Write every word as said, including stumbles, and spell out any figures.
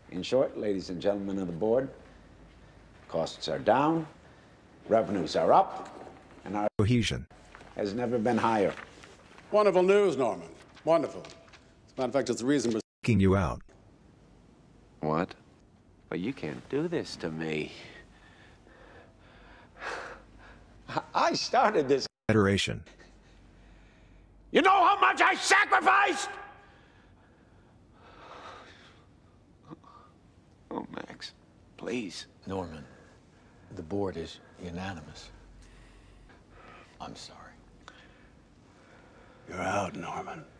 In short, ladies and gentlemen of the board, costs are down, revenues are up, and our cohesion has never been higher. Wonderful news, Norman. Wonderful. As a matter of fact, it's the reason we're taking you out. What? But you can't do this to me. I started this Federation. You know how much I sacrificed? Oh, Max, please. Norman, the board is unanimous. I'm sorry. You're out, Norman.